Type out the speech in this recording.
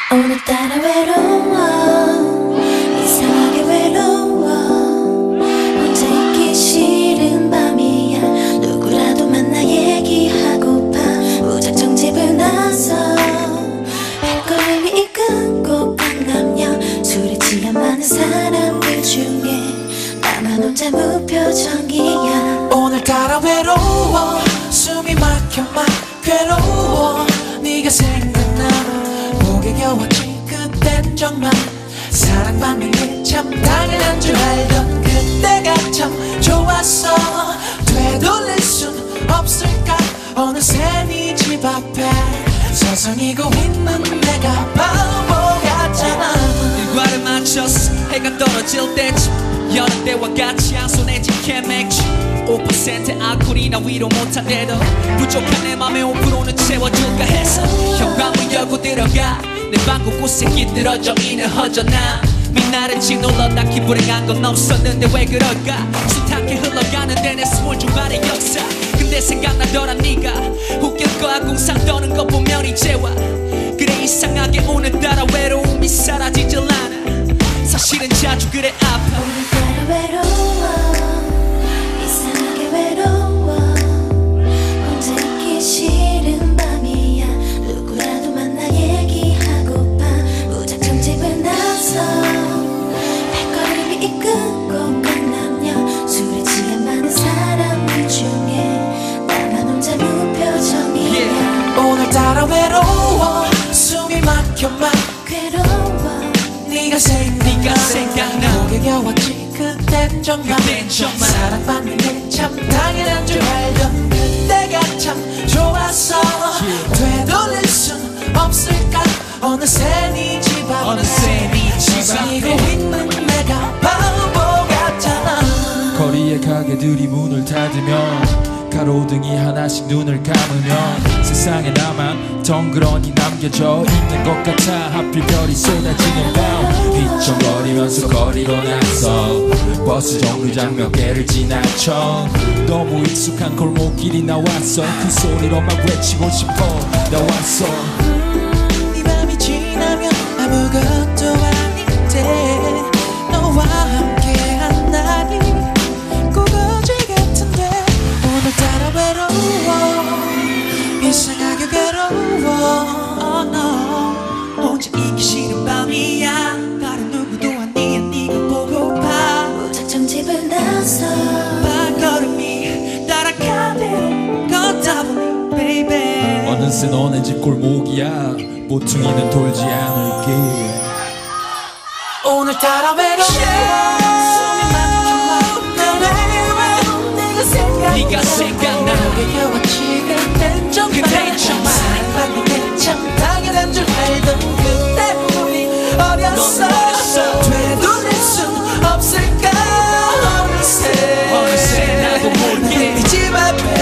오늘따라 외로워 이상하게 외로워 혼자 있기 싫은 밤이야 누구라도 만나 얘기하고파 무작정 집을 나서 발걸음이 이끌고 반갑냐 술에 취한 많은 사람들 중에 나만 혼자 무표정이야 오늘따라 외로워 숨이 막혀 막 괴로워 네가 생각나 목에 겨웠지 그땐 정말 사랑받는 게 참 당연한 줄 알던 그때가 참 좋았어 되돌릴 순 없을까 어느새 네 집 앞에 서성이고 있는 내가 바보 같잖아 일과를 마쳤어 해가 떨어질 때쯤 여느 때와 같이 한 손에 직해 맥주 5% 알코올이나 위로 못한데도 부족한 내 맘에 5%는 채워줄까 해서 현관문 열고 들어가 내 방 곳곳에 깃들어져 있는 허전함 빛나는 집 놀러 딱히 불행한 건 없었는데 왜 그럴까 숱하게 흘러가는데 내 스물 중반의 역사 근데 생각나더라 네가 웃길 거야 궁상 떠는 거 보면 이제 와 그래 이상하게 오늘따라 외로움이 사라지질 않아 사실은 자주 그래 아파 오늘따라 외로워 이상하게 외로워 혼자 있기 싫은 밤이야 누구라도 만나 얘기하고파 무작정 집을 나서 발걸음이 이끌고 강남역 술에 취한 많은 사람들 중에 나만 혼자 무표정이야 오늘따라 외로워 숨이 막혀 막 괴로워 네가 생각나 목에 겨웠지 그땐 정말 사랑받는 게 참 당연한 줄 알던 그때가 참 좋았어 되돌릴 순 없을까 어느새 네 집 앞에 서성이고 있는 내가 바보 같잖아 거리의 가게들이 문을 닫으면 가로등이 하나씩 눈을 감으면 세상에 나만 덩그러니 남겨져 있는 것 같아 하필 별이 쏟아지는 밤 휘청거리면서 거리로 나서 버스 정류장 몇 개를 지나쳐 너무 익숙한 골목길이 나왔어 그 소리로만 외치고 싶어 나왔어 이 밤이 지나면 아무것도 아닌데 너와 함께한 날이 꼭 어제 같은데 오늘따라 외로워 이상하게 괴로워 oh no. 혼자 있기 싫은 밤이야 다른 누구도 아니야 네가 보고파 무작정 집을 나서 발걸음이 따라가대로 걷다 보니 baby 어느새 너네 집 골목이야 모퉁이는 돌지 않을 길 오늘따라 외로워 네가 생각나 목에 겨웠지 그땐 정말 사랑받는 게 참 당연한 줄 알던 그때 우리 어렸어 되돌릴 순 없을까 어느새 나도 모르게 네 집 앞에